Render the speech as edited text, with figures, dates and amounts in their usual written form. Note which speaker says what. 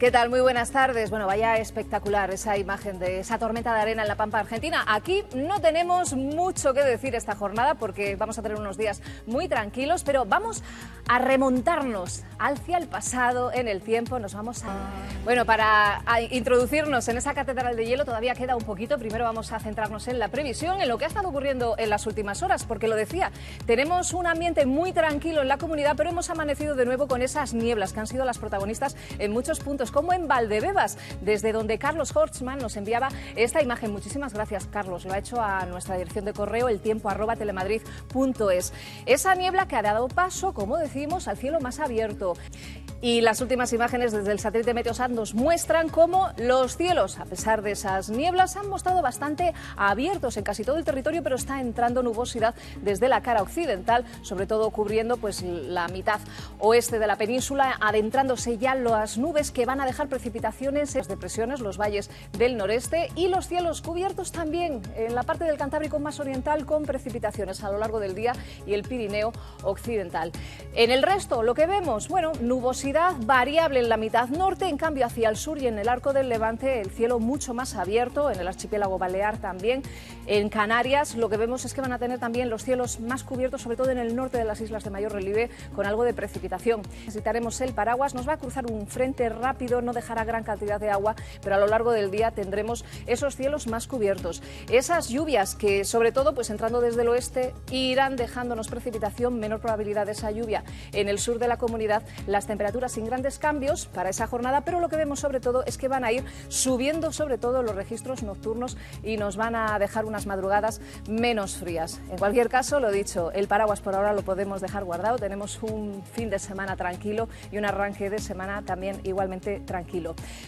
Speaker 1: ¿Qué tal? Muy buenas tardes. Bueno, vaya espectacular esa imagen de esa tormenta de arena en la Pampa Argentina. Aquí no tenemos mucho que decir esta jornada porque vamos a tener unos días muy tranquilos, pero vamos a remontarnos hacia el pasado en el tiempo. Nos vamos a... Bueno, para introducirnos en esa catedral de hielo todavía queda un poquito. Primero vamos a centrarnos en la previsión, en lo que ha estado ocurriendo en las últimas horas, porque lo decía, tenemos un ambiente muy tranquilo en la comunidad, pero hemos amanecido de nuevo con esas nieblas que han sido las protagonistas en muchos puntos, como en Valdebebas, desde donde Carlos Horstman nos enviaba esta imagen. Muchísimas gracias, Carlos. Lo ha hecho a nuestra dirección de correo eltiempo@telemadrid.es. Esa niebla que ha dado paso, como decimos, al cielo más abierto. Y las últimas imágenes desde el satélite Meteosat nos muestran cómo los cielos, a pesar de esas nieblas, han mostrado bastante abiertos en casi todo el territorio, pero está entrando nubosidad desde la cara occidental, sobre todo cubriendo pues la mitad oeste de la península, adentrándose ya las nubes que van a dejar precipitaciones, las depresiones, los valles del noreste y los cielos cubiertos también en la parte del Cantábrico más oriental con precipitaciones a lo largo del día y el Pirineo occidental. En el resto, lo que vemos, bueno, nubosidad variable en la mitad norte, en cambio hacia el sur y en el arco del Levante el cielo mucho más abierto, en el archipiélago balear también. En Canarias lo que vemos es que van a tener también los cielos más cubiertos, sobre todo en el norte de las islas de mayor relieve, con algo de precipitación. Necesitaremos el paraguas, nos va a cruzar un frente rápido, no dejará gran cantidad de agua, pero a lo largo del día tendremos esos cielos más cubiertos. Esas lluvias que sobre todo pues entrando desde el oeste irán dejándonos precipitación, menor probabilidad de esa lluvia en el sur de la comunidad, las temperaturas sin grandes cambios para esa jornada, pero lo que vemos sobre todo es que van a ir subiendo sobre todo los registros nocturnos y nos van a dejar unas madrugadas menos frías. En cualquier caso, lo dicho, el paraguas por ahora lo podemos dejar guardado, tenemos un fin de semana tranquilo y un arranque de semana también igualmente tranquilo.